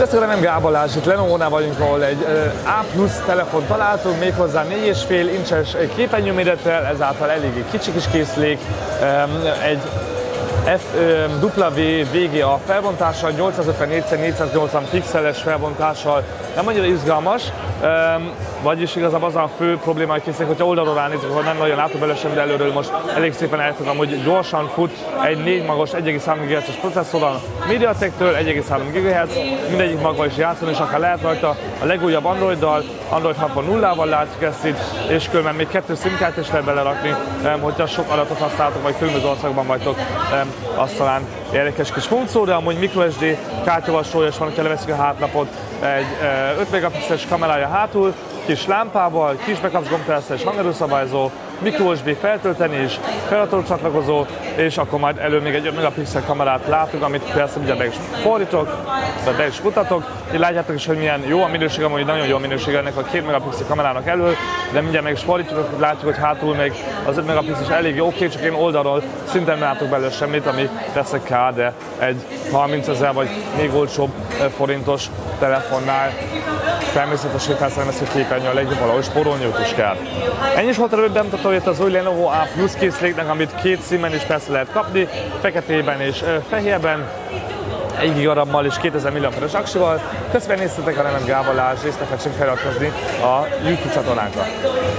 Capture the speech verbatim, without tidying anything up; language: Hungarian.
Sziasztok, nem Gál Balázs, itt Lenovo-nál vagyunk, ahol egy A plusz telefont találtunk, méghozzá négy és fél incses képernyőmérettel, ezáltal eléggé kicsi kis készülék, egy F W V G A felbontással, nyolcszázötvennégy szor négyszáznyolcvan pixeles felbontással, nem annyira izgalmas, vagyis igazából az a fő probléma, hogy készülék, hogyha oldalról ránézünk, akkor nem nagyon látok belőle semmi, de előről most elég szépen eltudom, hogy gyorsan fut egy négy magos egy egész három gigahertzes processzorral MediaTektől, egy egész három gigahertz, mindegyik maggal is játszani, és akár lehet rajta a legújabb Androiddal, Android hat pont nullával látjuk ezt itt, és különben még kettő SIM-kártyát is lehet belerakni, hogyha sok adatot használtok, vagy különböző országban vagytok, az talán érdekes kis funkció, de amúgy microSD kártyavasolja is van, hogyha leveszik a hátlapot, egy öt megapixeles kamerája hátul, kis lámpával, kis backup gombtárcsa és hangerőszabályzó, microUSB feltölteni és feladatot csatlakozó, és akkor majd elő még egy öt megapixel kamerát látunk, amit persze ugye be is fordítok, vagy be is mutatok. Így látjátok is, hogy milyen jó a minőség, amúgy nagyon jó a minőség ennek a két megapixel kamerának elől, de mindjárt meg is fordítjuk, látjuk, hogy hátul még az öt megapixel elég jó, oké, csak én oldalról szinte nem látok belőle semmit, ami persze kár, de egy harmincezer vagy még olcsóbb forintos telefonnál természetesen felszerelmezhető képernyő a legjobb, valahogy spórolni őt is kell. Ennyi is volt előbb bemutatom, hogy az új Lenovo A plusz készüléknek, amit két színben is persze lehet kapni, feketében és fehérben, egy gigarammal és kétezer milliamperes aksival. Köszönöm, néztetek, a nevem Gál Balázs, és ne felejtsék feliratkozni a YouTube csatornánkra.